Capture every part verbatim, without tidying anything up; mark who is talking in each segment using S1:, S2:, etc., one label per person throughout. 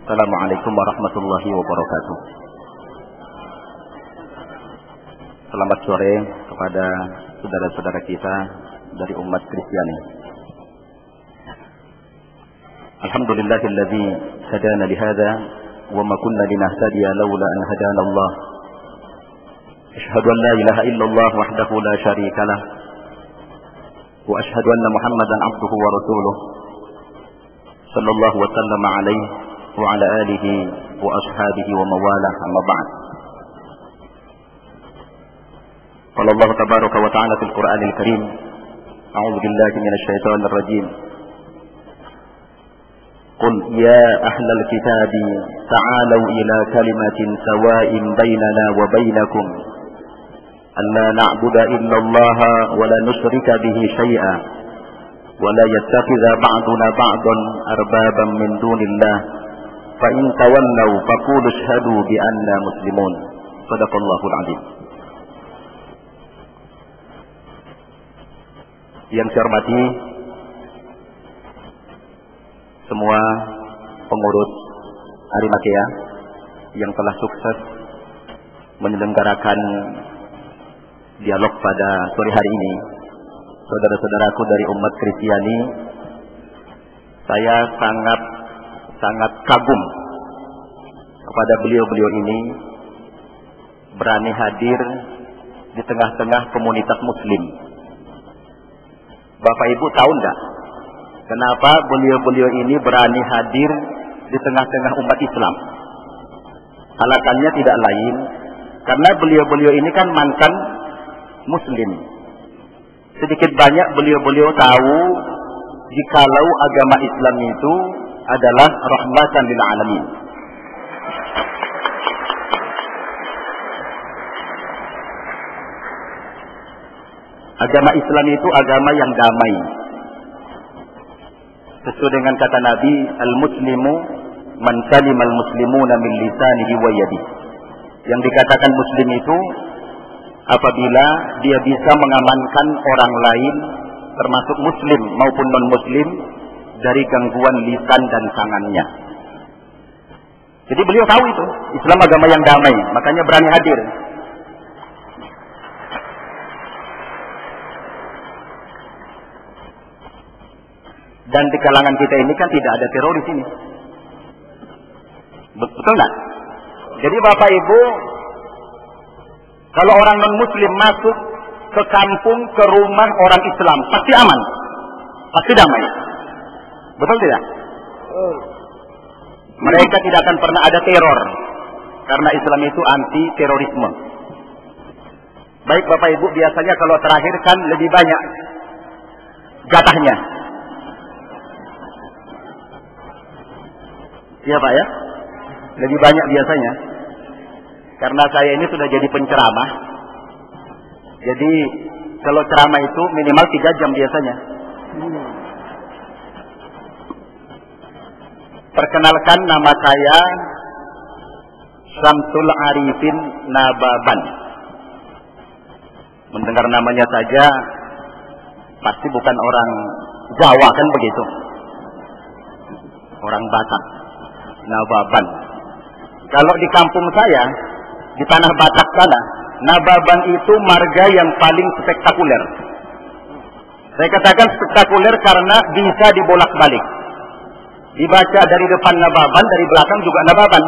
S1: Assalamualaikum warahmatullahi wabarakatuh. Selamat sore kepada saudara-saudara kita dari umat Kristiani. Alhamdulillahilladzi hadana lihada wa ma kunna linahtadiya laula an hadana Allah. Asyhadu an la ilaha illallah wahdahu la syarika lah wa asyhadu anna Muhammadan abduhu wa rasuluh. Sallallahu wa sallama alaihi wa ala alihi wa ashabihi wa mawalah, amma ba'd. Qala Allah tabaraka wa ta'ala fil Qur'anil Karim, a'udzu billahi minasy syaithanir rajim. Qul ya ahlal kitabi ta'alu ila kalimatin sawa'in bainana wa bainakum alla na'budu illa Allah wa la nusyrika bihi syai'a wa la yattakhidha ba'duna ba'dan arbaban min dunillah fa in tawallaw faqulu ashhadu bi anna muslimun. Shadaqallahul azim. Yang saya hormati semua pengurus Arimatea yang telah sukses menyelenggarakan dialog pada sore hari ini, saudara-saudaraku dari umat Kristiani, saya sangat sangat kagum kepada beliau-beliau ini berani hadir di tengah-tengah komunitas muslim. Bapak Ibu tahu enggak kenapa beliau-beliau ini berani hadir di tengah-tengah umat Islam? Alasannya tidak lain karena beliau-beliau ini kan mantan muslim. Sedikit banyak beliau-beliau tahu jikalau agama Islam itu adalah rahmatan lil alamin. Agama Islam itu agama yang damai. Sesuai dengan kata Nabi, al-muslimu man salimal muslimuna min lisanihi wa yadihi. Yang dikatakan muslim itu apabila dia bisa mengamankan orang lain termasuk muslim maupun non-muslim dari gangguan lisan dan tangannya. Jadi beliau tahu itu, Islam agama yang damai, makanya berani hadir. Dan di kalangan kita ini kan tidak ada teroris ini. Betul nggak? Jadi Bapak Ibu, kalau orang non-muslim masuk ke kampung, ke rumah orang Islam, pasti aman, pasti damai. Betul tidak? Mereka tidak akan pernah ada teror, karena Islam itu anti terorisme. Baik Bapak Ibu, biasanya kalau terakhir kan lebih banyak jatahnya. Iya Pak ya? Lebih banyak biasanya. Karena saya ini sudah jadi penceramah. Jadi kalau ceramah itu minimal tiga jam biasanya. Perkenalkan, nama saya Syamsul Arifin Nababan. Mendengar namanya saja pasti bukan orang Jawa kan begitu. Orang Batak. Nababan. Kalau di kampung saya, di tanah Batak sana, Nababan itu marga yang paling spektakuler. Saya katakan spektakuler karena bisa dibolak-balik. Dibaca dari depan Nababan, dari belakang juga Nababan.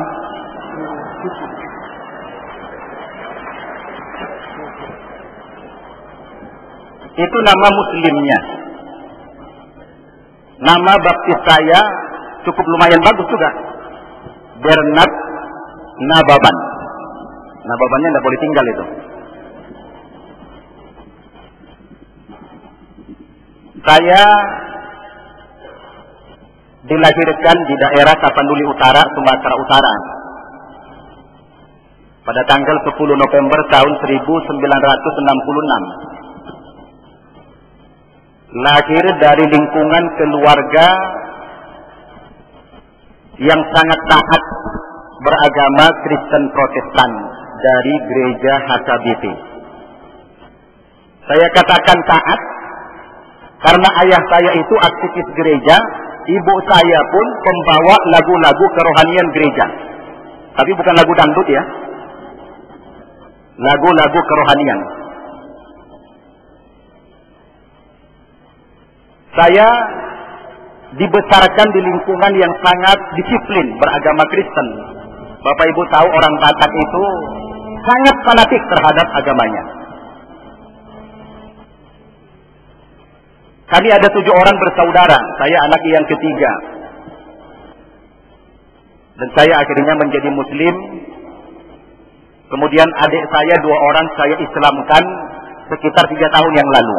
S1: Itu nama muslimnya. Nama baptis saya cukup lumayan bagus juga. Bernard Nababan. Nababannya tidak boleh tinggal itu. Saya dilahirkan di daerah Tapanuli Utara, Sumatera Utara. Pada tanggal sepuluh November tahun seribu sembilan ratus enam puluh enam. Lahir dari lingkungan keluarga yang sangat taat beragama Kristen Protestan dari gereja H K B P. Saya katakan taat karena ayah saya itu aktivis gereja ibu saya pun pembawa lagu-lagu kerohanian gereja. Tapi bukan lagu dangdut ya. Lagu-lagu kerohanian. Saya dibesarkan di lingkungan yang sangat disiplin beragama Kristen. Bapak Ibu tahu orang Batak itu sangat fanatik terhadap agamanya. Kami ada tujuh orang bersaudara, saya anak yang ketiga. Dan saya akhirnya menjadi Muslim. Kemudian adik saya dua orang saya Islamkan sekitar tiga tahun yang lalu.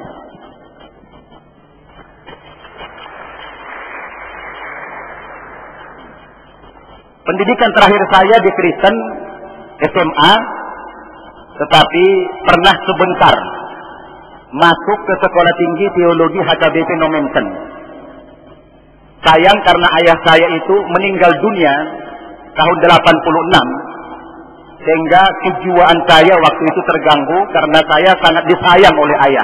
S1: Pendidikan terakhir saya di Kristen S M A, tetapi pernah sebentar masuk ke Sekolah Tinggi Teologi H K B P Nomenten. Sayang karena ayah saya itu meninggal dunia tahun delapan puluh enam, sehingga kejiwaan saya waktu itu terganggu karena saya sangat disayang oleh ayah.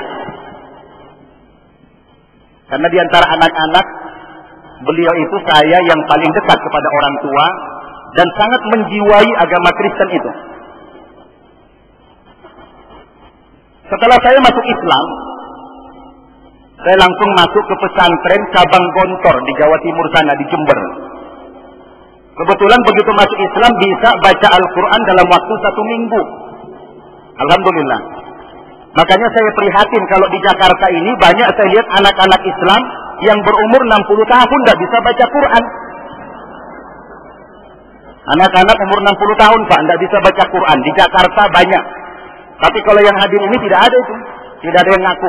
S1: Karena di antara anak-anak, beliau itu saya yang paling dekat kepada orang tua dan sangat menjiwai agama Kristen itu. Setelah saya masuk Islam, saya langsung masuk ke pesantren cabang Gontor di Jawa Timur sana, di Jember. Kebetulan begitu masuk Islam bisa baca Al-Quran dalam waktu satu minggu. Alhamdulillah. Makanya saya prihatin kalau di Jakarta ini banyak saya lihat anak-anak Islam yang berumur enam puluh tahun tidak bisa baca Quran. Anak-anak umur enam puluh tahun Pak tidak bisa baca Quran. Di Jakarta banyak. Tapi kalau yang hadir ini tidak ada itu. Tidak ada yang ngaku.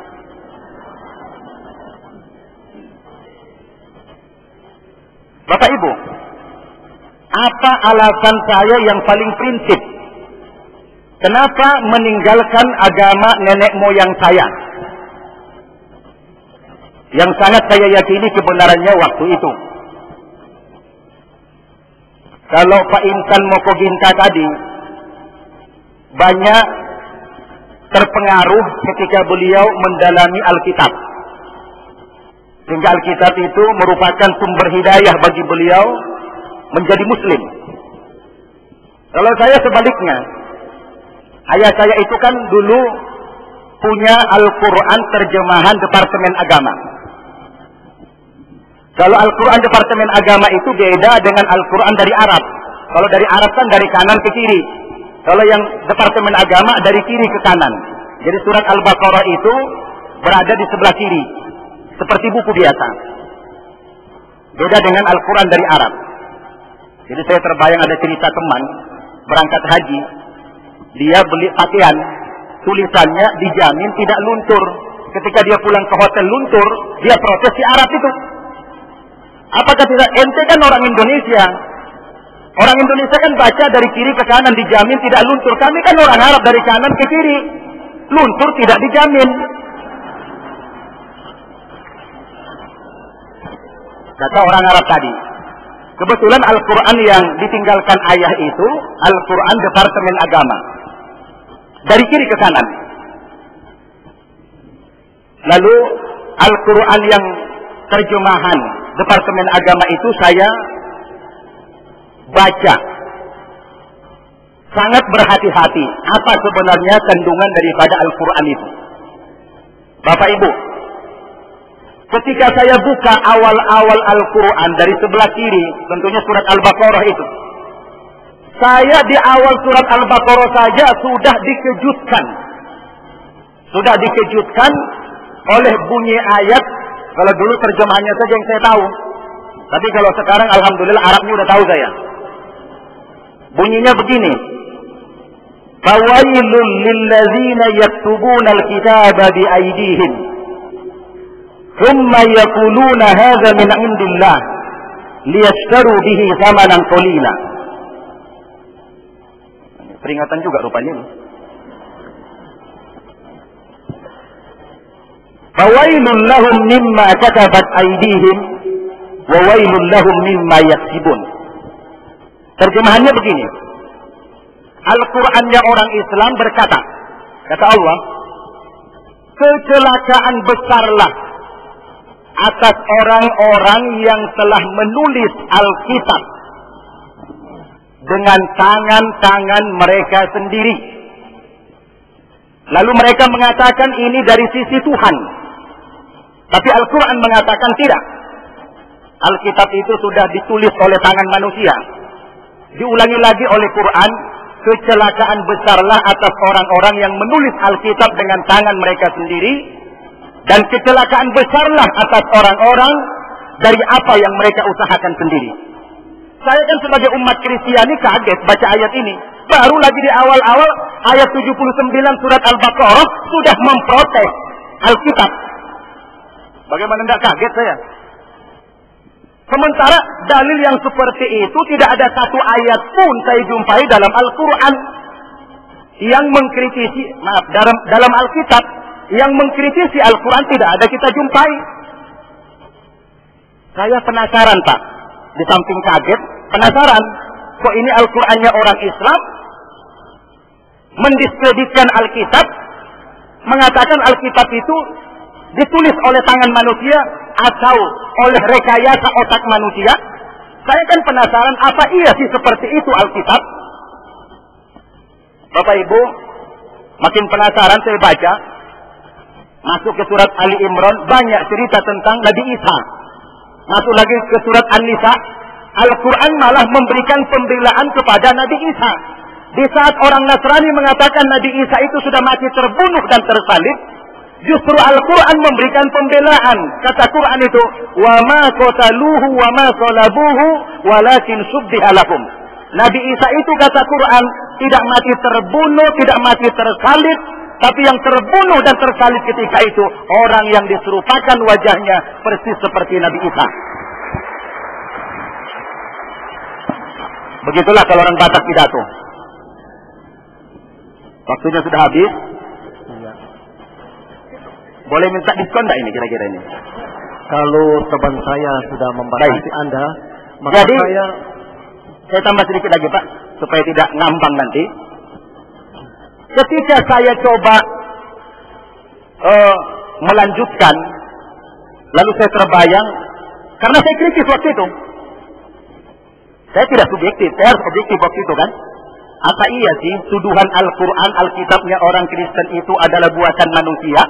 S1: Bapak Ibu, apa alasan saya yang paling prinsip? Kenapa meninggalkan agama nenek moyang saya? Yang sangat saya yakini kebenarannya waktu itu. Kalau Pak Intan Mokoginta tadi banyak terpengaruh ketika beliau mendalami Alkitab. Sehingga Alkitab itu merupakan sumber hidayah bagi beliau menjadi Muslim. Kalau saya sebaliknya, ayah saya itu kan dulu punya Al-Quran terjemahan Departemen Agama. Kalau Al-Quran Departemen Agama itu beda dengan Al-Quran dari Arab. Kalau dari Arab kan dari kanan ke kiri. Kalau yang Departemen Agama dari kiri ke kanan. Jadi surat Al-Baqarah itu berada di sebelah kiri. Seperti buku biasa. Beda dengan Al-Quran dari Arab. Jadi saya terbayang ada cerita teman berangkat haji. Dia beli pakaian. Tulisannya dijamin tidak luntur. Ketika dia pulang ke hotel luntur, dia protes di Arab itu. Apakah tidak? Ente kan orang Indonesia. Orang Indonesia kan baca dari kiri ke kanan dijamin tidak luntur. Kami kan orang Arab dari kanan ke kiri. Luntur tidak dijamin. Kata orang Arab tadi. Kebetulan Al-Quran yang ditinggalkan ayah itu Al-Quran Departemen Agama. Dari kiri ke kanan. Lalu Al-Quran yang terjemahan Departemen Agama itu saya baca. Sangat berhati-hati. Apa sebenarnya kandungan daripada Al-Quran itu. Bapak Ibu, ketika saya buka awal-awal Al-Quran dari sebelah kiri, tentunya surat Al-Baqarah itu. Saya di awal surat Al-Baqarah saja sudah dikejutkan. Sudah dikejutkan oleh bunyi ayat. Kalau dulu terjemahannya saja yang saya tahu. Tapi kalau sekarang alhamdulillah Arabnya udah tahu saya. Bunyinya begini. Fawailul lilladzina yaktubuna al-kitaba biaydihim. Thumma yaquluna hadza min 'indillah liyashtaru bihi thamanan qalila. Peringatan juga rupanya ini. Fawailul lahum mimma katabat aydihim wa wailul lahum mimma yaksibun. Terjemahannya begini. Al-Qur'annya orang Islam berkata, kata Allah, kecelakaan besarlah atas orang-orang yang telah menulis Alkitab dengan tangan-tangan mereka sendiri. Lalu mereka mengatakan ini dari sisi Tuhan. Tapi Al-Quran mengatakan tidak. Alkitab itu sudah ditulis oleh tangan manusia. Diulangi lagi oleh Quran, kecelakaan besarlah atas orang-orang yang menulis Alkitab dengan tangan mereka sendiri, dan kecelakaan besarlah atas orang-orang dari apa yang mereka usahakan sendiri. Saya kan sebagai umat Kristiani kaget baca ayat ini. Baru lagi di awal-awal ayat tujuh puluh sembilan surat Al-Baqarah sudah memprotes Alkitab. Bagaimana tidak kaget saya? Sementara dalil yang seperti itu tidak ada satu ayat pun saya jumpai dalam Al-Quran yang mengkritisi, maaf, dalam, dalam Alkitab yang mengkritisi Al-Quran tidak ada kita jumpai. Saya penasaran Pak, di samping kaget, penasaran, kok ini Al-Qurannya orang Islam mendiskreditkan Alkitab, mengatakan Alkitab itu ditulis oleh tangan manusia atau oleh rekayasa otak manusia. Saya kan penasaran, apa iya sih seperti itu Alkitab? Bapak Ibu, makin penasaran saya baca, masuk ke surat Ali Imran, banyak cerita tentang Nabi Isa. Masuk lagi ke surat An-Nisa, Al-Quran malah memberikan pembelaan kepada Nabi Isa. Di saat orang Nasrani mengatakan Nabi Isa itu sudah mati terbunuh dan tersalib, justru Al-Quran memberikan pembelaan. Kata Quran itu, wa ma qataluhu wa ma salabuhu walakin subbiha lahum. Nabi Isa itu kata Quran tidak mati terbunuh, tidak mati tersalib, tapi yang terbunuh dan tersalib ketika itu orang yang diserupakan wajahnya persis seperti Nabi Isa. Begitulah kalau orang Batak pidato. Waktunya sudah habis. Boleh minta diskon tak ini kira-kira ini?
S2: Kalau teman saya sudah membatasi Anda, maka
S1: jadi,
S2: saya
S1: saya tambah sedikit lagi Pak, supaya tidak ngambang nanti. Ketika saya coba uh, melanjutkan, lalu saya terbayang, karena saya kritis waktu itu. Saya tidak subjektif, saya harus objektif waktu itu kan. Apa iya sih tuduhan Al-Quran, Alkitabnya orang Kristen itu adalah buatan manusia?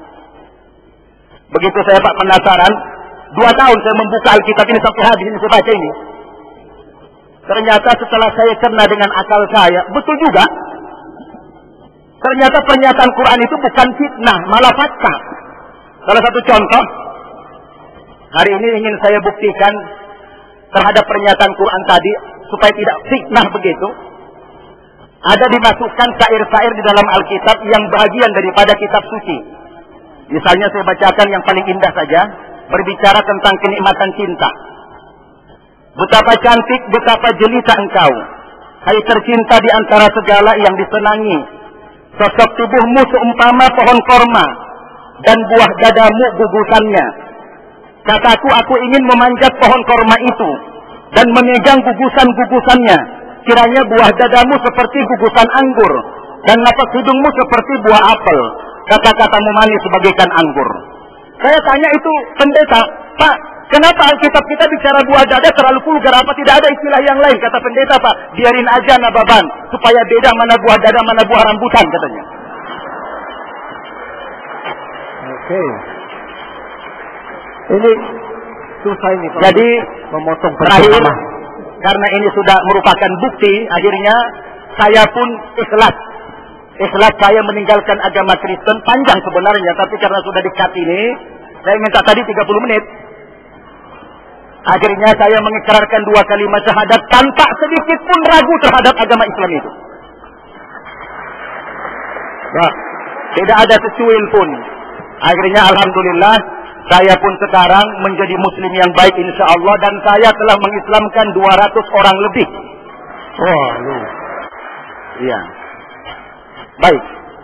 S1: Begitu saya Pak penasaran, dua tahun saya membuka Alkitab ini sampai habis ini saya baca ini. Ternyata setelah saya cerna dengan akal saya, betul juga. Ternyata pernyataan Quran itu bukan fitnah, malah fakta. Salah satu contoh, hari ini ingin saya buktikan terhadap pernyataan Quran tadi, supaya tidak fitnah begitu. Ada dimasukkan syair-syair di dalam Alkitab yang bagian daripada kitab suci. Misalnya saya bacakan yang paling indah saja, berbicara tentang kenikmatan cinta. Betapa cantik, betapa jelita engkau, hai tercinta di antara segala yang disenangi. Sosok tubuhmu seumpama pohon korma, dan buah dadamu gugusannya. Kataku, aku ingin memanjat pohon korma itu, dan memegang gugusan-gugusannya. Kiranya buah dadamu seperti gugusan anggur, dan napas hidungmu seperti buah apel. Kata-katamu manis sebagaikan anggur. Saya tanya itu pendeta, Pak, kenapa Alkitab kita bicara buah dada terlalu vulgar? Apa tidak ada istilah yang lain? Kata pendeta, Pak, biarin aja nababan, supaya beda mana buah dada, mana buah rambutan, katanya.
S2: Oke. Ini susah ini.
S1: Jadi
S2: memotong
S1: terakhir,
S2: pertama.
S1: karena ini sudah merupakan bukti, akhirnya saya pun ikhlas. Ikhlas saya meninggalkan agama Kristen, panjang sebenarnya, tapi karena sudah dekat ini, saya minta tadi tiga puluh menit. Akhirnya saya mengikrarkan dua kalimat syahadat tanpa sedikit pun ragu terhadap agama Islam itu. Nah, tidak ada secuil pun. Akhirnya alhamdulillah, saya pun sekarang menjadi muslim yang baik insya Allah, dan saya telah mengislamkan dua ratus orang lebih.
S2: Wah, lu.
S1: Iya. Baik.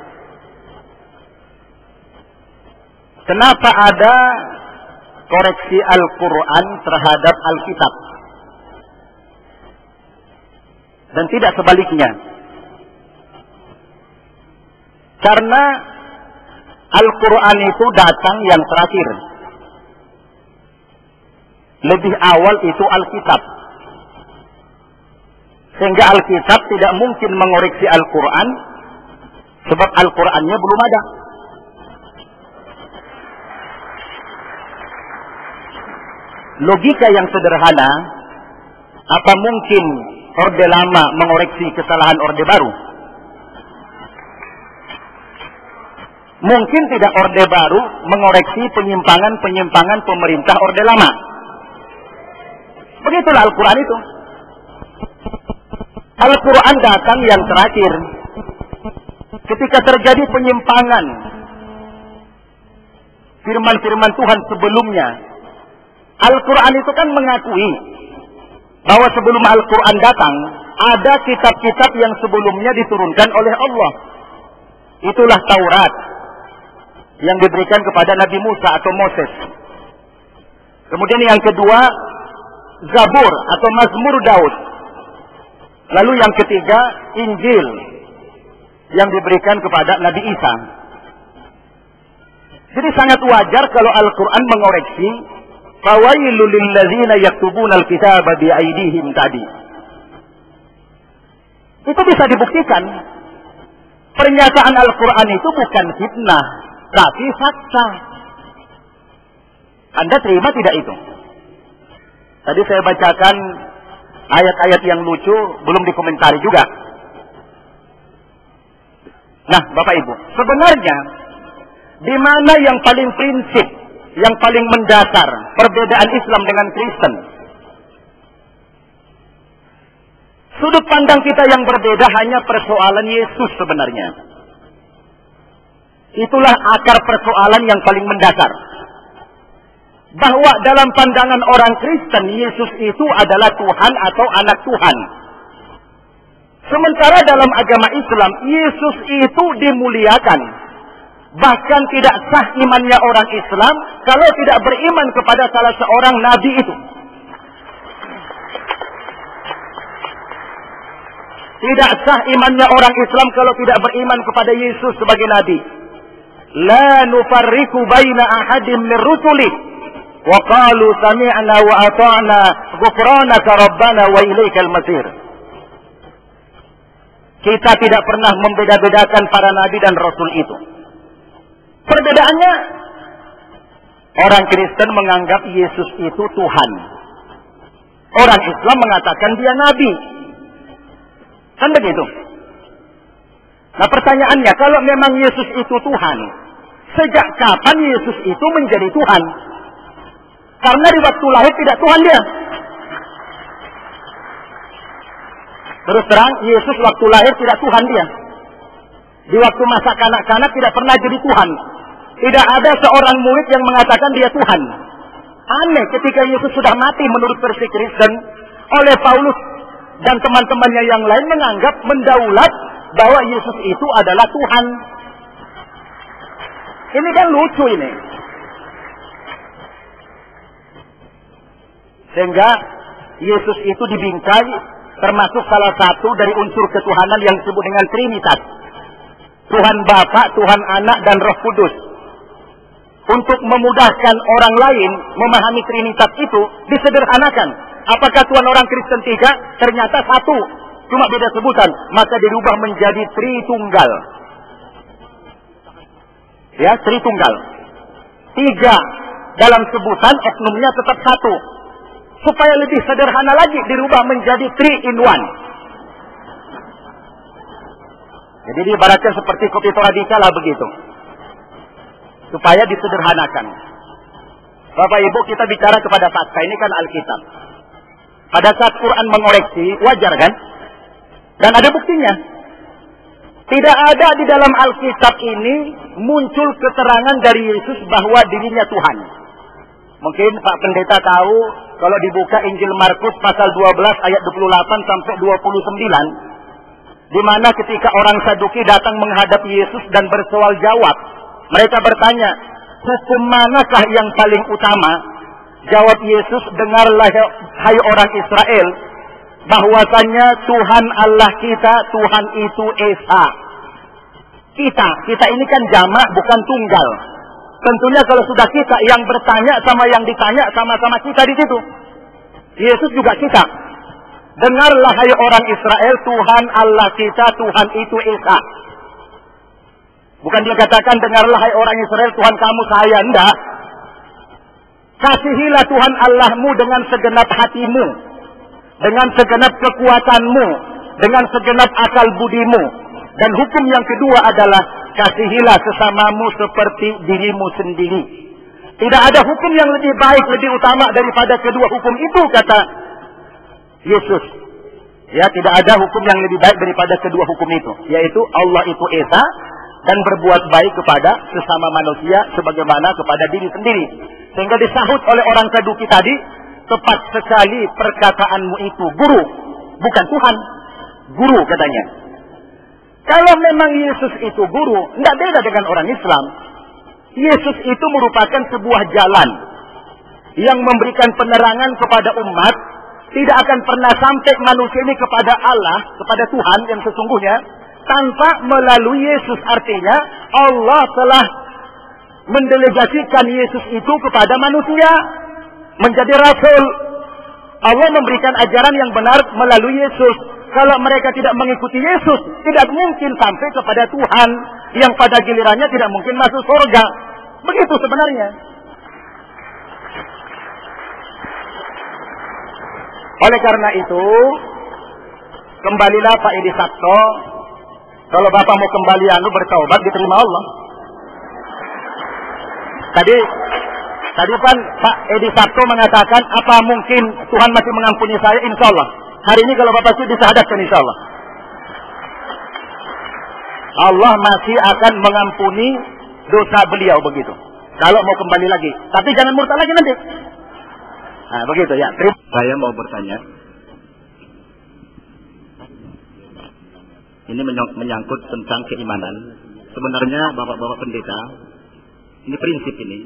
S1: Kenapa ada koreksi Al-Quran terhadap Alkitab? Dan tidak sebaliknya. Karena Al-Quran itu datang yang terakhir. lebih awal itu Alkitab. Sehingga Alkitab tidak mungkin mengoreksi Al-Quran, sebab Al-Qurannya belum ada. Logika yang sederhana, apa mungkin Orde Lama mengoreksi kesalahan Orde Baru? Mungkin tidak Orde Baru mengoreksi penyimpangan-penyimpangan pemerintah Orde Lama. Begitulah Al-Quran itu. Al-Quran datang yang terakhir. Ketika terjadi penyimpangan firman-firman Tuhan sebelumnya, Al-Quran itu kan mengakui bahwa sebelum Al-Quran datang, ada kitab-kitab yang sebelumnya diturunkan oleh Allah. Itulah Taurat yang diberikan kepada Nabi Musa atau Moses. Kemudian yang kedua, Zabur atau Mazmur Daud. Lalu yang ketiga, Injil yang diberikan kepada Nabi Isa. Jadi sangat wajar kalau Al-Quran mengoreksi fawailul lilladzina yaktubuna al-kitaba biaidihim tadi. Itu bisa dibuktikan. Pernyataan Al-Quran itu bukan fitnah, tapi fakta. Anda terima tidak itu? Tadi saya bacakan ayat-ayat yang lucu, belum dikomentari juga. Nah, Bapak Ibu, sebenarnya di mana yang paling prinsip, yang paling mendasar perbedaan Islam dengan Kristen? Sudut pandang kita yang berbeda hanya persoalan Yesus sebenarnya. Itulah akar persoalan yang paling mendasar. Bahwa dalam pandangan orang Kristen, Yesus itu adalah Tuhan atau anak Tuhan. Sementara dalam agama Islam, Yesus itu dimuliakan. Bahkan tidak sah imannya orang Islam kalau tidak beriman kepada salah seorang nabi itu. Tidak sah imannya orang Islam kalau tidak beriman kepada Yesus sebagai nabi. La nufarriqu baina ahadin min rusuli wa qalu sami'na wa ata'na ghufranaka rabbana wa ilaikal masir. Kita tidak pernah membeda-bedakan para nabi dan rasul itu. Perbedaannya, orang Kristen menganggap Yesus itu Tuhan. Orang Islam mengatakan dia nabi. Kan begitu? Nah pertanyaannya, kalau memang Yesus itu Tuhan, sejak kapan Yesus itu menjadi Tuhan? Karena di waktu lahir tidak Tuhan dia. Terus terang, Yesus waktu lahir tidak Tuhan dia. Di waktu masa kanak-kanak tidak pernah jadi Tuhan. Tidak ada seorang murid yang mengatakan dia Tuhan. Aneh ketika Yesus sudah mati menurut versi Kristen, oleh Paulus dan teman-temannya yang lain menganggap mendaulat bahwa Yesus itu adalah Tuhan. Ini kan lucu ini. Sehingga Yesus itu dibingkai termasuk salah satu dari unsur ketuhanan yang disebut dengan Trinitas. Tuhan Bapa, Tuhan Anak, dan Roh Kudus. Untuk memudahkan orang lain memahami Trinitas itu, disederhanakan. Apakah Tuhan orang Kristen tiga? Ternyata satu. Cuma beda sebutan. Maka dirubah menjadi Tritunggal. Ya, Tritunggal. Tiga. Dalam sebutan, oknumnya tetap satu. Supaya lebih sederhana lagi, dirubah menjadi three in one. Jadi diibaratkan seperti kopi Torabika lah begitu. Supaya disederhanakan. Bapak Ibu, kita bicara kepada fakta, ini kan Alkitab. Pada saat Quran mengoreksi, wajar kan? Dan ada buktinya. Tidak ada di dalam Alkitab ini muncul keterangan dari Yesus bahwa dirinya Tuhan. Mungkin Pak Pendeta tahu, kalau dibuka Injil Markus pasal dua belas ayat dua puluh delapan sampai dua puluh sembilan, di mana ketika orang Saduki datang menghadap Yesus dan bersoal jawab, mereka bertanya, hukum manakah yang paling utama? Jawab Yesus, dengarlah hai orang Israel, bahwasanya Tuhan Allah kita, Tuhan itu Esa. Kita, kita ini kan jamak bukan tunggal. Tentunya kalau sudah kita yang bertanya sama yang ditanya sama-sama kita di situ. Yesus juga kita. Dengarlah hai orang Israel, Tuhan Allah kita, Tuhan itu Esa. Bukan dia katakan, dengarlah hai orang Israel, Tuhan kamu saya. Enggak. Kasihilah Tuhan Allahmu dengan segenap hatimu, dengan segenap kekuatanmu, dengan segenap akal budimu. Dan hukum yang kedua adalah, kasihilah sesamamu seperti dirimu sendiri. Tidak ada hukum yang lebih baik, lebih utama daripada kedua hukum itu, kata Yesus. Ya, tidak ada hukum yang lebih baik daripada kedua hukum itu, yaitu Allah itu Esa dan berbuat baik kepada sesama manusia sebagaimana kepada diri sendiri. Sehingga disahut oleh orang Saduki tadi, tepat sekali perkataanmu itu, guru, bukan Tuhan. Guru katanya. Kalau memang Yesus itu guru, tidak beda dengan orang Islam. Yesus itu merupakan sebuah jalan yang memberikan penerangan kepada umat. Tidak akan pernah sampai manusia ini kepada Allah, kepada Tuhan yang sesungguhnya, tanpa melalui Yesus. Artinya Allah telah mendelegasikan Yesus itu kepada manusia, menjadi rasul. Allah memberikan ajaran yang benar melalui Yesus. Kalau mereka tidak mengikuti Yesus, tidak mungkin sampai kepada Tuhan, yang pada gilirannya tidak mungkin masuk surga. Begitu sebenarnya. Oleh karena itu, kembalilah Pak Edi Sabto. Kalau Bapak mau kembali anu bertaubat, diterima Allah. Tadi tadi kan Pak Edi Sabto mengatakan, apa mungkin Tuhan masih mengampuni saya? Insya Allah. Hari ini kalau Bapak sudah disahadapkan, insya Allah Allah masih akan mengampuni dosa beliau begitu. Kalau mau kembali lagi, tapi jangan murtad lagi nanti. Nah, begitu ya. Saya mau bertanya. Ini menyangkut tentang keimanan. Sebenarnya Bapak-bapak pendeta, ini prinsip ini.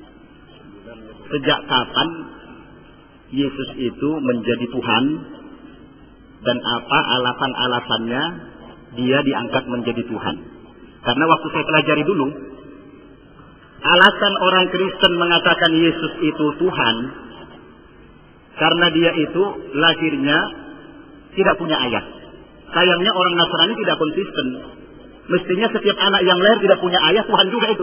S1: Sejak kapan Yesus itu menjadi Tuhan, dan apa alasan-alasannya dia diangkat menjadi Tuhan? Karena waktu saya pelajari dulu, alasan orang Kristen mengatakan Yesus itu Tuhan, karena dia itu lahirnya tidak punya ayah. Sayangnya orang Nasrani tidak konsisten. Mestinya setiap anak yang lahir tidak punya ayah, Tuhan juga itu.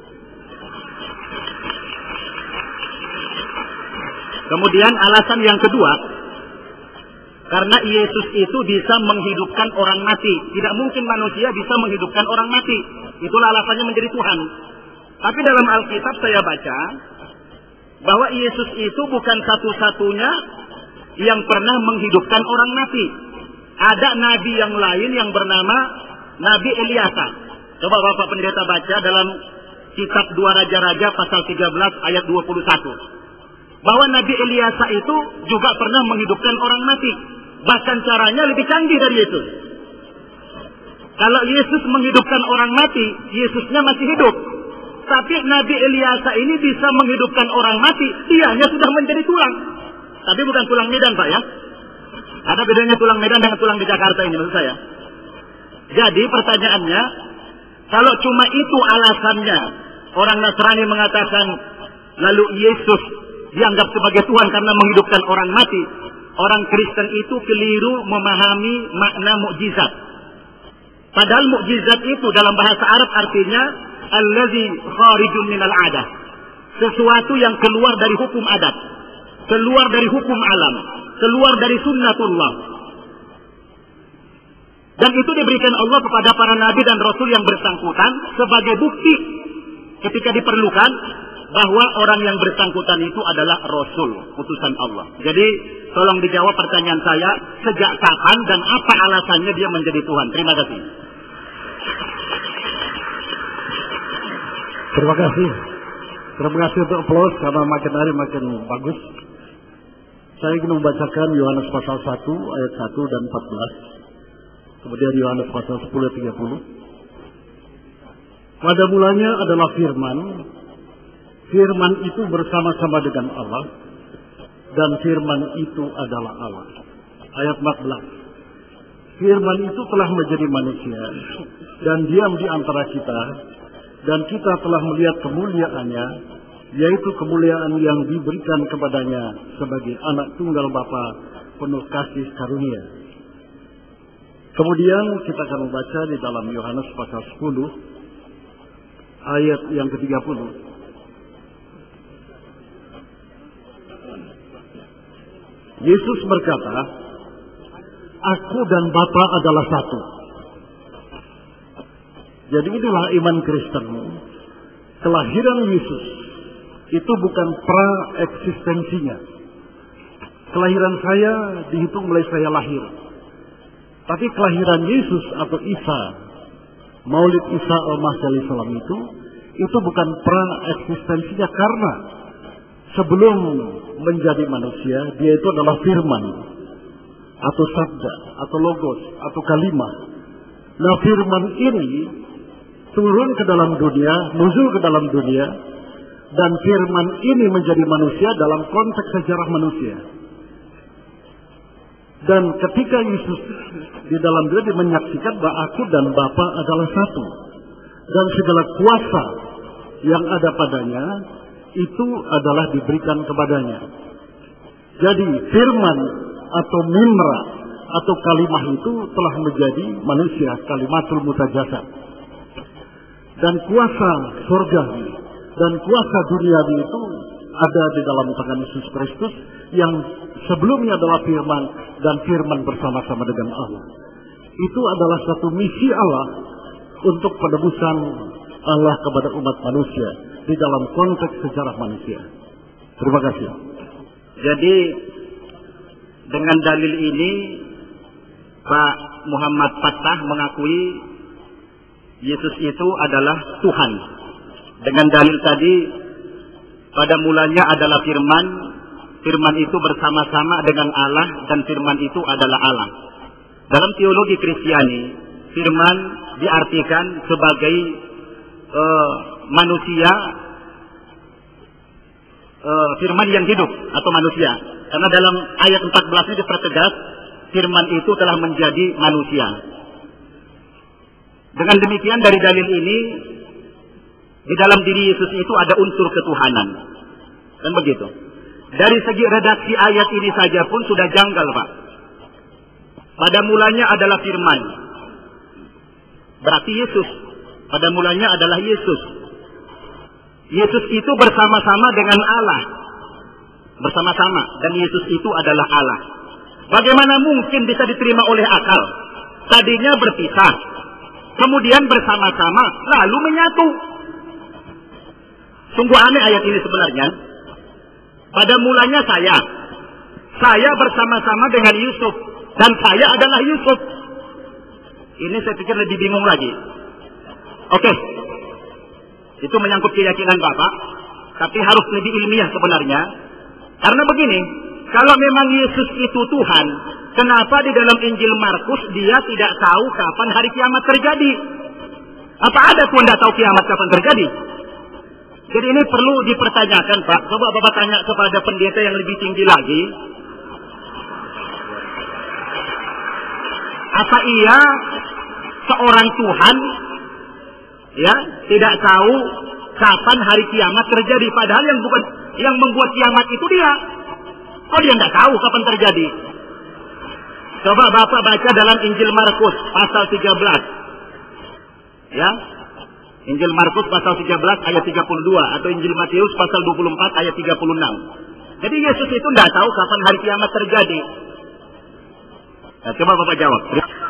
S1: Kemudian alasan yang kedua, karena Yesus itu bisa menghidupkan orang mati. Tidak mungkin manusia bisa menghidupkan orang mati. Itulah alasannya menjadi Tuhan. Tapi dalam Alkitab saya baca bahwa Yesus itu bukan satu-satunya yang pernah menghidupkan orang mati. Ada nabi yang lain yang bernama Nabi Eliasa. Coba Bapak pendeta baca dalam kitab dua Raja-Raja pasal tiga belas ayat dua puluh satu. Bahwa Nabi Eliasa itu juga pernah menghidupkan orang mati. Bahkan caranya lebih canggih dari Yesus. Kalau Yesus menghidupkan orang mati, Yesusnya masih hidup. Tapi Nabi Eliasa ini bisa menghidupkan orang mati, dianya sudah menjadi tulang. Tapi bukan tulang Medan, Pak, ya. Ada bedanya tulang Medan dengan tulang di Jakarta ini, maksud saya. Jadi pertanyaannya, kalau cuma itu alasannya, orang Nasrani mengatakan lalu Yesus dianggap sebagai Tuhan karena menghidupkan orang mati, orang Kristen itu keliru memahami makna mukjizat. Padahal mukjizat itu dalam bahasa Arab artinya allazi kharijun minal adah. Sesuatu yang keluar dari hukum adat, keluar dari hukum alam, keluar dari sunnatullah. Dan itu diberikan Allah kepada para nabi dan rasul yang bersangkutan sebagai bukti ketika diperlukan bahwa orang yang bersangkutan itu adalah rasul, utusan Allah. Jadi tolong dijawab pertanyaan saya, sejak kapan dan apa alasannya dia menjadi Tuhan? Terima kasih.
S2: Terima kasih. Terima kasih untuk aplaus karena makin hari makin bagus. Saya ingin membacakan Yohanes pasal satu ayat satu dan empat belas. Kemudian Yohanes pasal sepuluh ayat tiga puluh. Pada mulanya adalah firman. Firman itu bersama-sama dengan Allah. Dan firman itu adalah Allah. Ayat empat belas. Firman itu telah menjadi manusia dan diam di antara kita. Dan kita telah melihat kemuliaannya, yaitu kemuliaan yang diberikan kepadanya sebagai anak tunggal Bapa penuh kasih karunia. Kemudian kita akan membaca di dalam Yohanes pasal sepuluh ayat yang ke tiga puluh. Yesus berkata, "Aku dan Bapa adalah satu." Jadi inilah iman Kristen. Kelahiran Yesus itu bukan pra-eksistensinya. Kelahiran saya dihitung mulai saya lahir. Tapi kelahiran Yesus atau Isa, Maulid Isa al-Masih alaihi salam itu, itu bukan pra-eksistensinya, karena sebelum menjadi manusia, dia itu adalah firman, atau sabda, atau logos, atau kalimah. Nah, firman ini turun ke dalam dunia, nuzul ke dalam dunia, dan firman ini menjadi manusia dalam konteks sejarah manusia. Dan ketika Yesus di dalam diri menyaksikan bahwa aku dan Bapa adalah satu, dan segala kuasa yang ada padanya itu adalah diberikan kepadanya. Jadi firman atau mimra atau kalimah itu telah menjadi manusia, kalimatul mutajasad. Dan kuasa surgawi dan kuasa duniawi itu ada di dalam tangan Yesus Kristus yang sebelumnya adalah firman, dan firman bersama-sama dengan Allah. Itu adalah satu misi Allah untuk penebusan Allah kepada umat manusia di dalam konteks sejarah manusia. Terima kasih.
S1: Jadi dengan dalil ini Pak Muhammad Fattah mengakui Yesus itu adalah Tuhan. Dengan dalil tadi, pada mulanya adalah firman, firman itu bersama-sama dengan Allah, dan firman itu adalah Allah. Dalam teologi Kristiani, firman diartikan sebagai uh, manusia, uh, firman yang hidup atau manusia. Karena dalam ayat empat belas ini dipertegas, firman itu telah menjadi manusia. Dengan demikian, dari dalil ini, di dalam diri Yesus itu ada unsur ketuhanan. Kan begitu. Dari segi redaksi ayat ini saja pun sudah janggal, Pak. Pada mulanya adalah firman. Berarti Yesus. Pada mulanya adalah Yesus. Yesus itu bersama-sama dengan Allah. Bersama-sama. Dan Yesus itu adalah Allah. Bagaimana mungkin bisa diterima oleh akal? Tadinya berpisah, kemudian bersama-sama, lalu menyatu. Sungguh aneh ayat ini sebenarnya. Pada mulanya saya. Saya bersama-sama dengan Yusuf. Dan saya adalah Yusuf. Ini saya pikir lebih bingung lagi. Oke. Itu menyangkut keyakinan Bapak. Tapi harus lebih ilmiah sebenarnya. Karena begini. Kalau memang Yesus itu Tuhan, kenapa di dalam Injil Markus dia tidak tahu kapan hari kiamat terjadi? Apa ada Tuhan tidak tahu kiamat kapan terjadi? Jadi ini perlu dipertanyakan, Pak. Coba Bapak tanya kepada pendeta yang lebih tinggi lagi. Apa iya seorang Tuhan ya tidak tahu kapan hari kiamat terjadi? Padahal yang bukan yang membuat kiamat itu dia. Oh, dia tidak tahu kapan terjadi. Coba Bapak baca dalam Injil Markus pasal tiga belas. Ya. Injil Markus pasal tiga belas ayat tiga puluh dua atau Injil Matius pasal dua puluh empat ayat tiga puluh enam. Jadi Yesus itu tidak tahu kapan hari kiamat terjadi. Nah, coba Bapak jawab.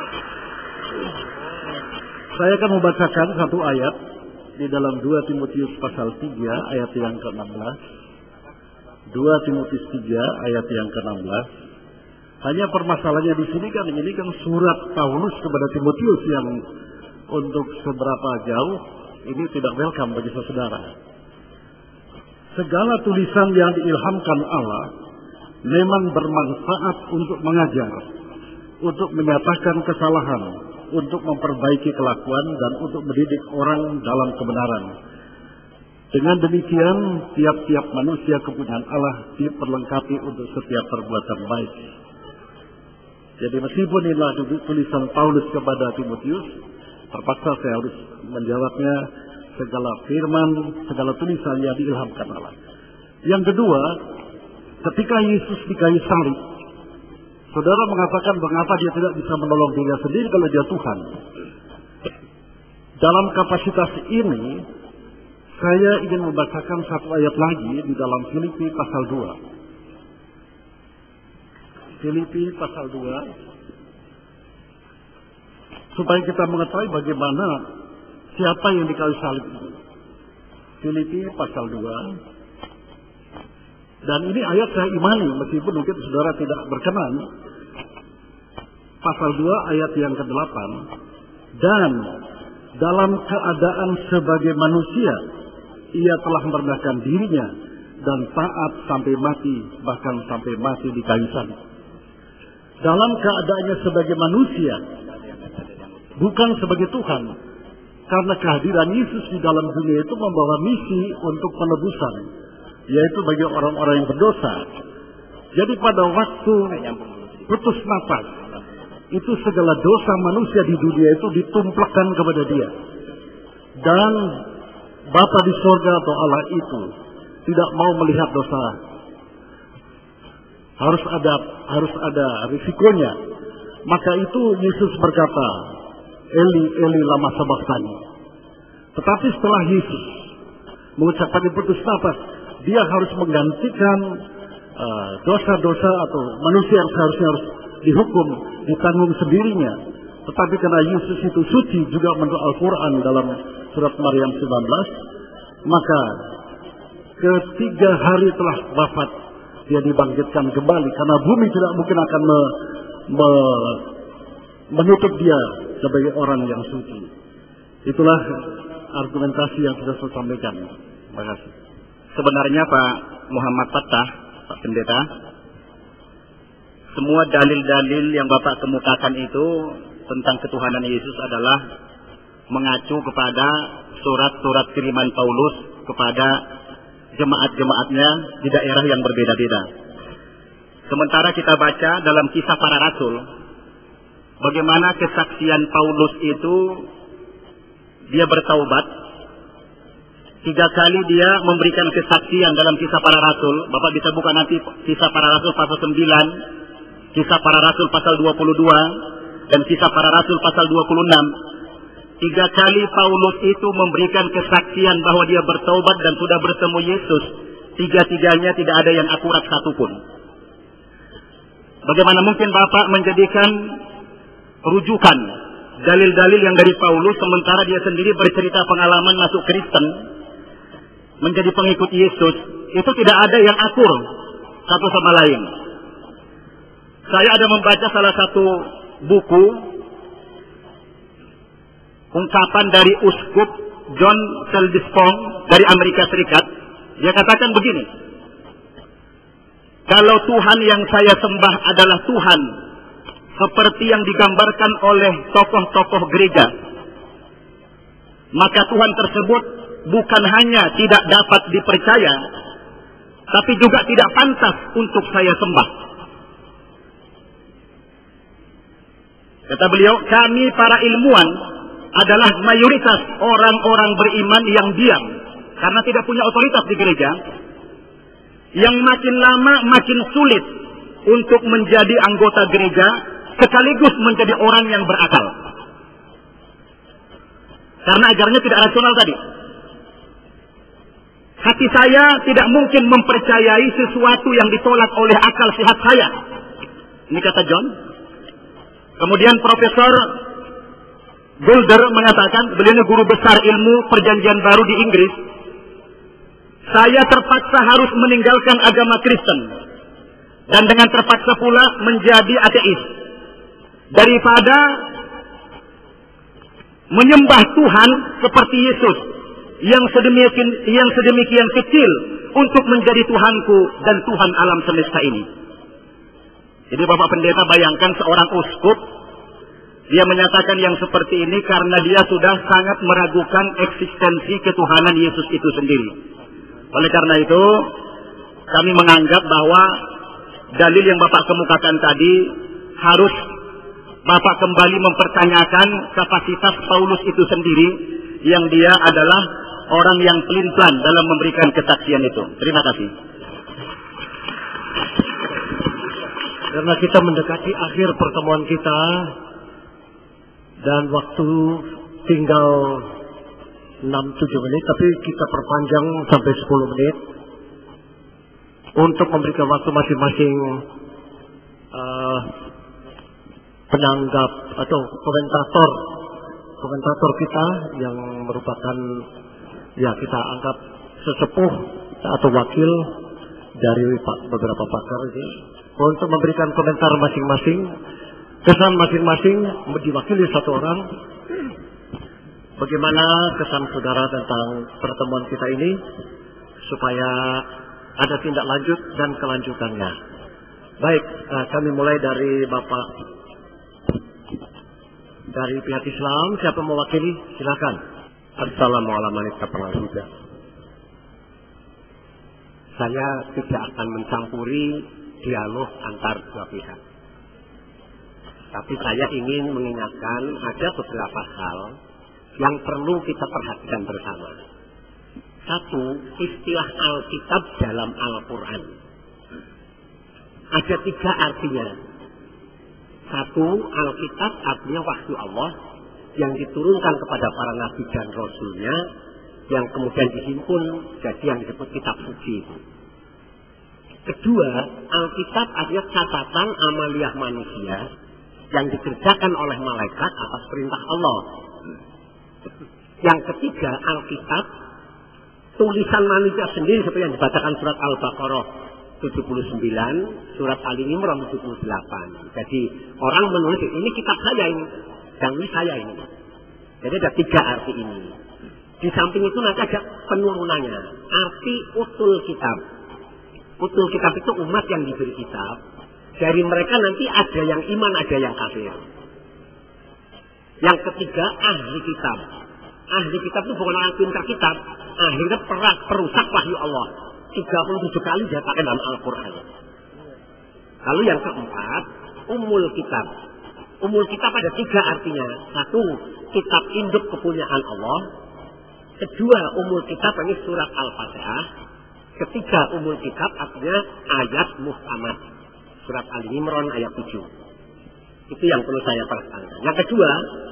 S2: Saya akan membacakan satu ayat di dalam dua Timotius pasal tiga ayat yang ke enam belas. dua Timotius tiga ayat yang ke enam belas. Hanya permasalahannya di sini kan ini kan surat Paulus kepada Timotius yang untuk seberapa jauh ini tidak welcome bagi saudara. Segala tulisan yang diilhamkan Allah memang bermanfaat untuk mengajar, untuk menyatakan kesalahan, untuk memperbaiki kelakuan, dan untuk mendidik orang dalam kebenaran. Dengan demikian, tiap-tiap manusia kepunyaan Allah diperlengkapi untuk setiap perbuatan baik. Jadi meskipun inilah tulisan Paulus kepada Timotius, terpaksa saya harus menjawabnya segala firman, segala tulisan yang diilhamkan Allah. Yang kedua, ketika Yesus di kayu salib, saudara mengatakan mengapa dia tidak bisa menolong dirinya sendiri kalau dia Tuhan. Dalam kapasitas ini, saya ingin membacakan satu ayat lagi di dalam Filipi pasal dua. Filipi pasal dua. Supaya kita mengetahui bagaimana siapa yang di kayu salib itu. Filipi pasal dua. Dan ini ayat saya imani, meskipun mungkin saudara tidak berkenan. Pasal dua ayat yang kedelapan. Dan dalam keadaan sebagai manusia, ia telah merendahkan dirinya dan taat sampai mati, bahkan sampai mati di kayu salib. Dalam keadaannya sebagai manusia, bukan sebagai Tuhan. Karena kehadiran Yesus di dalam dunia itu membawa misi untuk penebusan, yaitu bagi orang-orang yang berdosa. Jadi pada waktu putus nafas, itu segala dosa manusia di dunia itu ditumpahkan kepada dia. Dan Bapa di sorga atau Allah itu tidak mau melihat dosa. Harus ada harus ada risikonya. Maka itu Yesus berkata, Eli, Eli lama sabachthani. Tetapi setelah Yesus mengucapkan putus nafas, dia harus menggantikan dosa-dosa uh, atau manusia yang seharusnya harus dihukum, ditanggung sendirinya. Tetapi karena Yesus itu suci juga menurut Al-Quran dalam surat Maryam sembilan belas, maka ketiga hari telah wafat dia dibangkitkan kembali, karena bumi tidak mungkin akan me, me, menutup dia sebagai orang yang suci. Itulah argumentasi yang sudah saya sampaikan. Terima kasih.
S1: Sebenarnya Pak Muhammad Fattah, Pak Pendeta, semua dalil-dalil yang Bapak kemukakan itu tentang ketuhanan Yesus adalah mengacu kepada surat-surat kiriman Paulus kepada jemaat-jemaatnya di daerah yang berbeda-beda. Sementara kita baca dalam Kisah Para Rasul, bagaimana kesaksian Paulus itu, dia bertaubat. Tiga kali dia memberikan kesaksian dalam Kisah Para Rasul. Bapak bisa buka nanti Kisah Para Rasul pasal sembilan, Kisah Para Rasul pasal dua puluh dua, dan Kisah Para Rasul pasal dua puluh enam. Tiga kali Paulus itu memberikan kesaksian bahwa dia bertaubat dan sudah bertemu Yesus. Tiga-tiganya tidak ada yang akurat satupun. Bagaimana mungkin Bapak menjadikan rujukan dalil-dalil yang dari Paulus, sementara dia sendiri bercerita pengalaman masuk Kristen, menjadi pengikut Yesus? Itu tidak ada yang akur satu sama lain. Saya ada membaca salah satu buku ungkapan dari Uskup John Seldisfong dari Amerika Serikat. Dia katakan begini, kalau Tuhan yang saya sembah adalah Tuhan seperti yang digambarkan oleh tokoh-tokoh gereja, maka Tuhan tersebut bukan hanya tidak dapat dipercaya, tapi juga tidak pantas untuk saya sembah. Kata beliau, kami para ilmuwan adalah mayoritas orang-orang beriman yang diam karena tidak punya otoritas di gereja, yang makin lama makin sulit untuk menjadi anggota gereja sekaligus menjadi orang yang berakal, karena ajarannya tidak rasional tadi. Hati saya tidak mungkin mempercayai sesuatu yang ditolak oleh akal sehat saya. Ini kata John. Kemudian Profesor Boulder mengatakan, beliau guru besar ilmu perjanjian baru di Inggris, saya terpaksa harus meninggalkan agama Kristen dan dengan terpaksa pula menjadi ateis daripada menyembah Tuhan seperti Yesus yang sedemikian yang sedemikian kecil untuk menjadi Tuhanku dan Tuhan alam semesta ini. Jadi Bapak Pendeta bayangkan seorang uskup, dia menyatakan yang seperti ini karena dia sudah sangat meragukan eksistensi ketuhanan Yesus itu sendiri. Oleh karena itu, kami menganggap bahwa dalil yang Bapak kemukakan tadi harus Bapak kembali mempertanyakan kapasitas Paulus itu sendiri, yang dia adalah orang yang pelin-pelan dalam memberikan kesaksian itu. Terima kasih.
S2: Karena kita mendekati akhir pertemuan kita dan waktu tinggal enam tujuh menit, tapi kita perpanjang sampai sepuluh menit untuk memberikan waktu masing-masing uh, penanggap atau komentator komentator kita yang merupakan, ya kita anggap sesepuh atau wakil dari beberapa pakar ini, untuk memberikan komentar masing-masing, kesan masing-masing diwakili satu orang. Bagaimana kesan saudara tentang pertemuan kita ini, supaya ada tindak lanjut dan kelanjutannya. Baik, uh, kami mulai dari Bapak dari pihak Islam. Siapa mewakili? Silakan.
S3: Assalamualaikum. Saya tidak akan mencampuri dialog antar dua pihak. Tapi saya ingin mengingatkan ada beberapa hal yang perlu kita perhatikan bersama. Satu, istilah Alkitab dalam Al-Quran. Ada tiga artinya. Satu, Alkitab artinya wahyu Allah yang diturunkan kepada para nabi dan rasulnya, yang kemudian dihimpun jadi yang disebut kitab suci itu. Kedua, Alkitab artinya catatan amaliyah manusia yang dikerjakan oleh malaikat atas perintah Allah. Yang ketiga, Alkitab tulisan manusia sendiri seperti yang dibacakan surat Al-Baqarah tujuh puluh sembilan, surat Al-Imran tujuh puluh delapan. Jadi orang menulis ini kitab saya ini, yang ini saya ini. Jadi ada tiga arti ini. Di samping itu nanti ada penurunannya. Arti utul kitab. Utul kitab itu umat yang diberi kitab. Dari mereka nanti ada yang iman, ada yang kafir. Yang ketiga, ahli kitab. Ahli kitab itu bukan orang pintar kitab. Akhirnya perak, perusak wahyu Allah. tiga puluh tujuh kali dinyatakan dalam Al-Quran. Lalu yang keempat, umul kitab. Umul kitab ada tiga artinya. Satu, kitab induk kepunyaan Allah. Kedua, umul kitab ini surat Al-Fatihah. Ketiga, umul kitab artinya ayat muhkamah. Surat Al-Imran ayat tujuh. Itu yang perlu saya perhatikan. Yang kedua,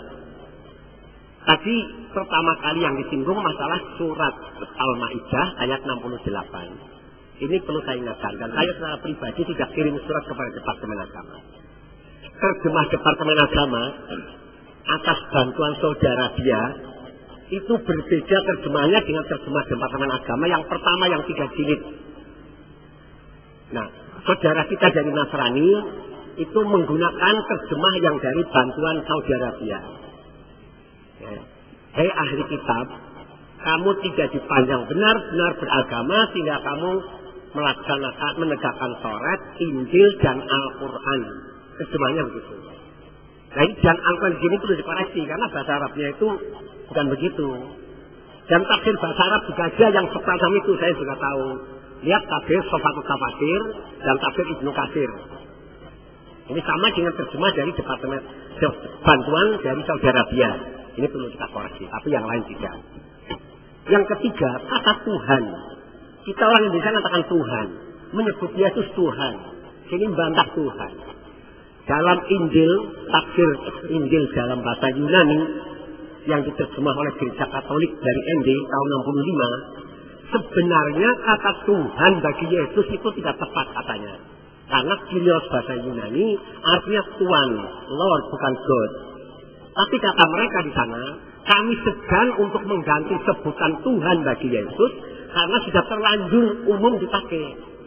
S3: tadi pertama kali yang disinggung masalah surat Al-Ma'idah ayat enam puluh delapan. Ini perlu saya ingatkan. Dan saya secara pribadi tidak kirim surat kepada Departemen Agama. Terjemah Departemen Agama atas bantuan saudara dia itu berbeda terjemahannya dengan terjemah Departemen Agama yang pertama yang tiga jilid. Nah, saudara kita dari Nasrani itu menggunakan terjemah yang dari bantuan Saudi Arabia. Ya. Hei ahli kitab, kamu tidak dipandang benar-benar beragama sehingga kamu melaksanakan, menegakkan Taurat, Injil dan Al-Quran. Terjemahnya begitu. Nah, dan Al-Quran di sini perlu dikoreksi karena bahasa Arabnya itu bukan begitu. Dan tafsir bahasa Arab juga ada yang sepanjang itu saya juga tahu. Lihat tafsir Sofatul Tafasir dan tafsir Ibnu Katsir. Ini sama dengan terjemah dari Departemen Bantuan dari Saudi Arabia. Ini perlu kita koreksi, tapi yang lain tidak. Yang ketiga, kata Tuhan. Kita orang Indonesia mengatakan Tuhan, menyebut Yesus Tuhan. Ini membantah Tuhan. Dalam Injil, tafsir Injil dalam bahasa Yunani yang diterjemah oleh Gereja Katolik dari N D tahun enam puluh lima, sebenarnya kata Tuhan bagi Yesus itu tidak tepat katanya. Karena Kyrios bahasa Yunani artinya Tuhan, Lord bukan God. Tapi kata mereka di sana, kami segan untuk mengganti sebutan Tuhan bagi Yesus karena sudah terlanjur umum dipakai.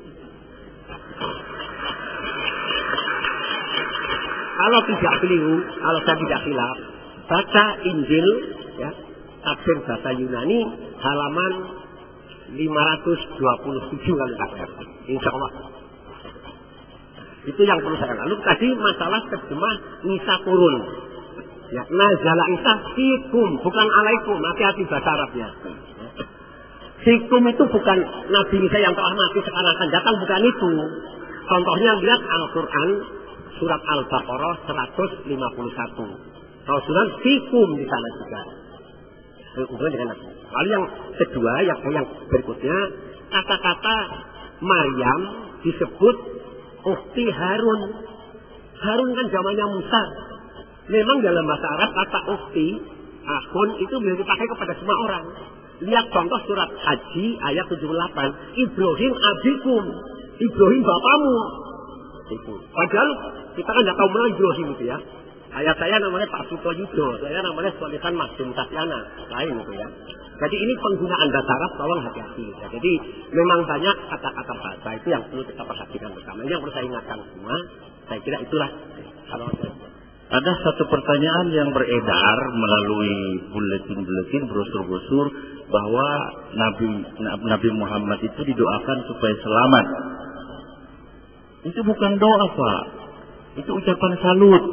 S3: Kalau tidak keliru, kalau saya tidak khilaf, baca Injil, ya, tafsir bahasa Yunani, halaman lima ratus dua puluh tujuh kali tafsir. Insya Allah. Itu yang perlu saya. Lalu tadi masalah terjemah Nisa turun. Ya, nazala Isa fikum, bukan alaikum. Hati-hati bahasa Arabnya. Fikum itu bukan Nabi Isa yang telah mati sekarang akan datang, bukan itu. Contohnya lihat Al-Quran surat Al-Baqarah seratus lima puluh satu. Rasulan fikum di sana juga. Hubungan dengan Nabi. Lalu yang kedua, yang yang berikutnya, kata-kata Maryam disebut ukhti Harun. Harun kan zamannya Musa. Memang dalam bahasa Arab kata ukhti, akhun itu bisa dipakai kepada semua orang. Lihat contoh surat Haji ayat tujuh puluh delapan. Ibrahim abikum. Ibrahim bapamu. Itu. Padahal kita kan tidak tahu mana Ibrahim itu ya. Ayah saya namanya Pak Suto Yudo. Saya namanya Solihan Masjid Tasyana. Lain itu ya. Jadi ini penggunaan bahasa Arab tolong hati-hati. Ya. Jadi memang banyak kata-kata bahasa itu yang perlu kita perhatikan bersama. Ini yang perlu saya ingatkan semua. Saya kira itulah. Kalau
S4: ada satu pertanyaan yang beredar melalui buletin-buletin, brosur-brosur bahwa Nabi Nabi Muhammad itu didoakan supaya selamat. Itu bukan doa, Pak. Itu ucapan salut.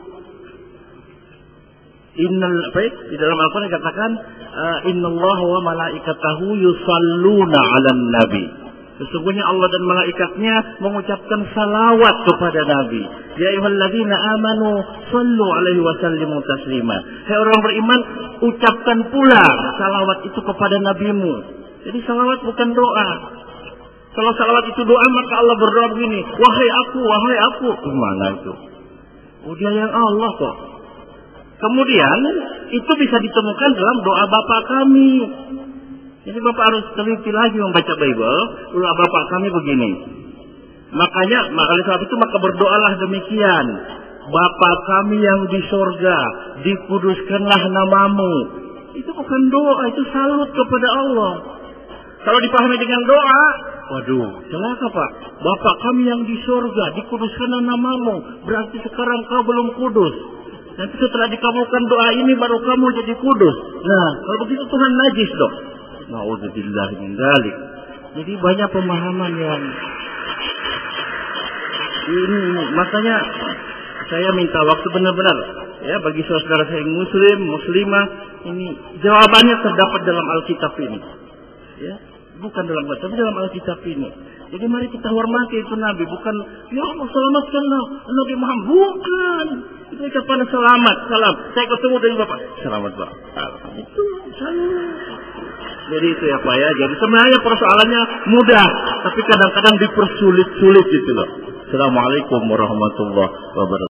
S4: Innal baik di dalam Al-Qur'an dikatakan innallaha wa malaikatahu yusalluna 'alan nabi. Sesungguhnya Allah dan malaikatnya mengucapkan salawat kepada Nabi. Ya ayyuhalladzina amanu sallu alaihi wa sallimu taslima. Hai orang beriman, ucapkan pula salawat itu kepada nabimu. Jadi salawat bukan doa. Kalau salawat itu doa, maka Allah berdoa begini, wahai aku, wahai aku. Gimana itu? Oh, dia yang Allah kok. Kemudian itu bisa ditemukan dalam doa Bapa kami. Jadi Bapak harus teliti lagi membaca Bible. Doa Bapa kami begini. Makanya, oleh sebab itu maka berdoalah demikian. Bapa kami yang di sorga, dikuduskanlah namamu. Itu bukan doa, itu salut kepada Allah. Kalau dipahami dengan doa, waduh, celaka Pak. Bapa kami yang di sorga, dikuduskanlah namamu. Berarti sekarang kau belum kudus. Nanti setelah dikabulkan doa ini baru kamu jadi kudus. Nah, kalau begitu Tuhan najis dong. Na'udzubillah min dzalik. Jadi banyak pemahaman yang ini, makanya saya minta waktu benar-benar ya bagi saudara saya yang muslim, muslimah, ini jawabannya terdapat dalam Alkitab ini. Ya, bukan dalam Alkitab, tapi dalam Alkitab ini. Jadi mari kita hormati itu Nabi, bukan ya Allah selamatkanlah Nabi Muhammad, bukan. Itu ucapan selamat, salam. Saya ketemu dengan Bapak. Selamat Pak. Itu salam. Jadi itu ya Pak ya. Jadi sebenarnya persoalannya mudah, tapi kadang-kadang dipersulit-sulit gitu loh. Assalamualaikum warahmatullahi wabarakatuh.